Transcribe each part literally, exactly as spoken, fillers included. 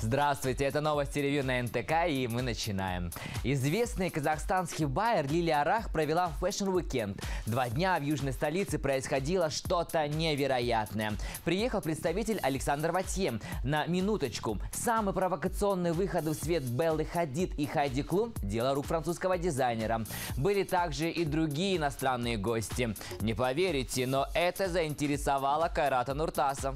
Здравствуйте, это новости ревью на эн тэ ка, и мы начинаем. Известный казахстанский байер Лилия Рах провела фэшн-уикенд. Два дня в южной столице происходило что-то невероятное. Приехал представитель Александр Ватье. На минуточку. Самый провокационный выход в свет Беллы Хадид и Хайди Клум – дело рук французского дизайнера. Были также и другие иностранные гости. Не поверите, но это заинтересовало Кайрата Нуртаса.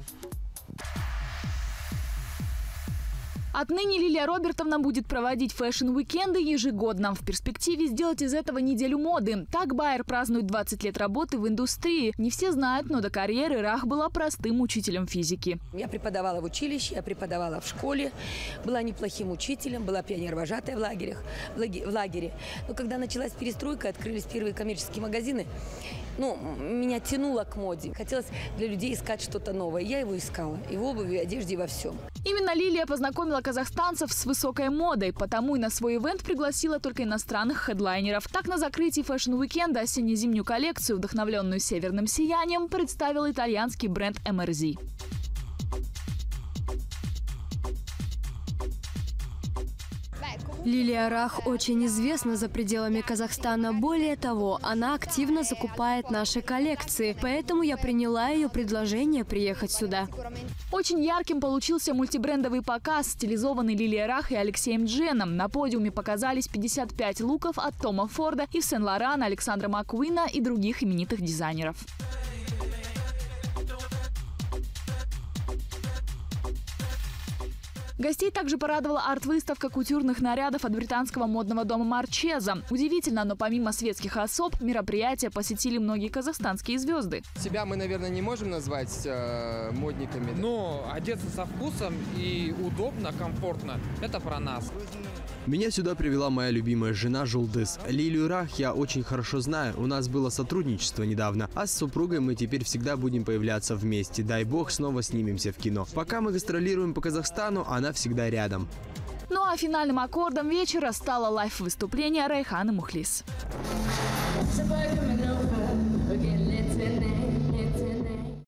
Отныне Лилия Робертовна будет проводить фэшн-уикенды ежегодно. В перспективе сделать из этого неделю моды. Так байер празднует двадцать лет работы в индустрии. Не все знают, но до карьеры Рах была простым учителем физики. Я преподавала в училище, я преподавала в школе, была неплохим учителем, была пионер-вожатой в лагерях, в лагере. Но когда началась перестройка, открылись первые коммерческие магазины, ну, меня тянуло к моде. Хотелось для людей искать что-то новое. Я его искала. И в обуви, и одежде, и во всем. Именно Лилия познакомила казахстанцев с высокой модой, потому и на свой ивент пригласила только иностранных хедлайнеров. Так, на закрытии фэшн-уикенда осенне-зимнюю коллекцию, вдохновленную северным сиянием, представил итальянский бренд эм эр зэ. Лилия Рах очень известна за пределами Казахстана. Более того, она активно закупает наши коллекции. Поэтому я приняла ее предложение приехать сюда. Очень ярким получился мультибрендовый показ, стилизованный Лилией Рах и Алексеем Дженом. На подиуме показались пятьдесят пять луков от Тома Форда, Ив Сен-Лорана, Александра Маккуина и других именитых дизайнеров. Гостей также порадовала арт-выставка кутюрных нарядов от британского модного дома Марчеза. Удивительно, но помимо светских особ, мероприятия посетили многие казахстанские звезды. Себя мы, наверное, не можем назвать э, модниками. Но одеться со вкусом и удобно, комфортно – это про нас. Меня сюда привела моя любимая жена Жулдыз. Лилию Рах я очень хорошо знаю. У нас было сотрудничество недавно. А с супругой мы теперь всегда будем появляться вместе. Дай бог, снова снимемся в кино. Пока мы гастролируем по Казахстану, она всегда рядом. Ну а финальным аккордом вечера стало лайв-выступление Райханы Мухлис.